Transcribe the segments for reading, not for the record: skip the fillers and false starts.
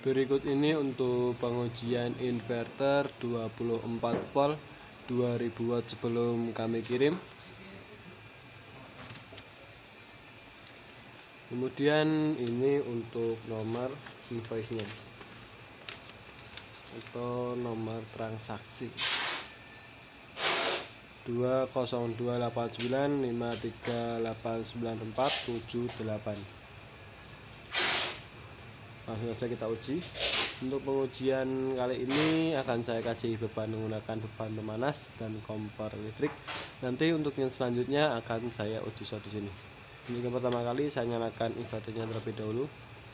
Berikut ini untuk pengujian inverter 24 volt 2000 watt sebelum kami kirim. Kemudian ini untuk nomor invoice-nya atau nomor transaksi 20289538947 langsung saja kita uji. Untuk pengujian kali ini akan saya kasih beban menggunakan beban pemanas dan kompor listrik. Nanti untuk yang selanjutnya akan saya uji shot di sini. Untuk yang pertama kali saya nyalakan inverternya terlebih dahulu.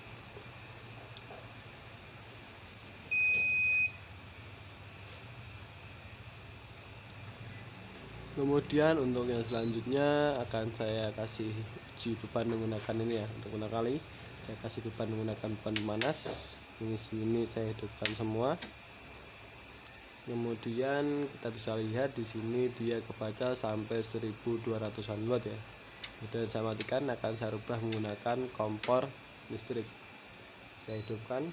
Kemudian untuk yang selanjutnya akan saya kasih uji beban menggunakan ini ya. Untuk pertama kali saya kasih beban menggunakan beban pemanas. Di sini saya hidupkan semua. Kemudian kita bisa lihat di sini dia kebaca sampai 1200-an watt ya. Kemudian saya matikan, akan saya rubah menggunakan kompor listrik. Saya hidupkan.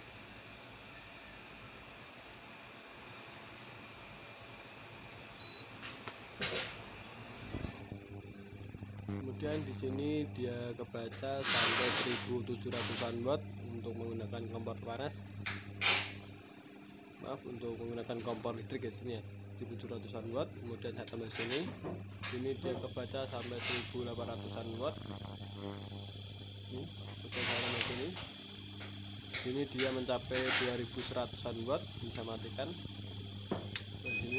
Kemudian di sini dia kebaca sampai 1700-an watt untuk menggunakan kompor panas. Maaf, untuk menggunakan kompor listrik ya sini ya, 1700-an watt. Kemudian saya tambah sini. Sini dia kebaca sampai 1800-an watt. Kemudian saya tambah sini. Sini dia mencapai 2100-an watt. Bisa matikan. Di sini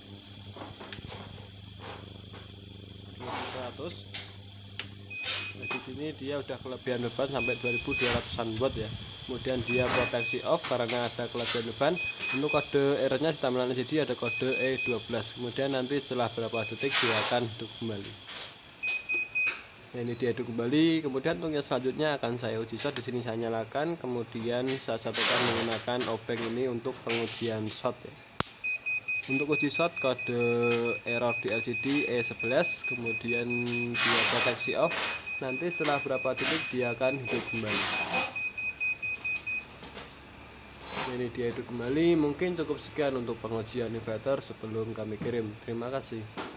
2100. Nah, di sini dia udah kelebihan beban sampai 2200-an watt ya. Kemudian dia proteksi off karena ada kelebihan beban. Untuk kode errornya di tampilan LCD ada kode E12. Kemudian nanti setelah berapa detik dia akan hidup kembali. Nah, ini dia hidup kembali. Kemudian untuk yang selanjutnya akan saya uji shot. Di sini saya nyalakan. Kemudian saya satukan menggunakan obeng ini untuk pengujian shot ya. Untuk uji shot kode error di LCD E11. Kemudian dia proteksi off. Nanti setelah berapa detik dia akan hidup kembali. Ini dia hidup kembali. Mungkin cukup sekian untuk pengujian inverter sebelum kami kirim. Terima kasih.